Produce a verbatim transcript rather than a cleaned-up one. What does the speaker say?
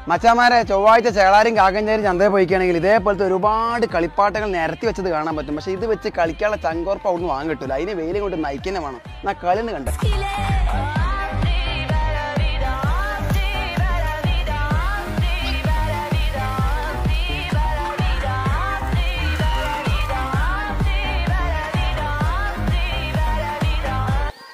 മച്ചാമാരെ ചൊവ്വാഴ്ച ചേളാരും കാക്കഞ്ചേരി ചന്തയിൽ പോയിക്കുകയാണെങ്കിൽ ഇതേപോലത്തെ ഒരുപാട് കളിപ്പാട്ടങ്ങൾ നിരത്തി വെച്ചത് കാണാൻ പറ്റും. പക്ഷെ ഇത് വെച്ച് കളിക്കാനുള്ള ചങ്കോർപ്പ് അവിടുന്ന് വാങ്ങാൻ കിട്ടില്ല. അതിന് വെയിലും കൊണ്ട് നയിക്കന്നെ വേണം. എന്നാൽ കളി ഒന്ന് കണ്ടേ.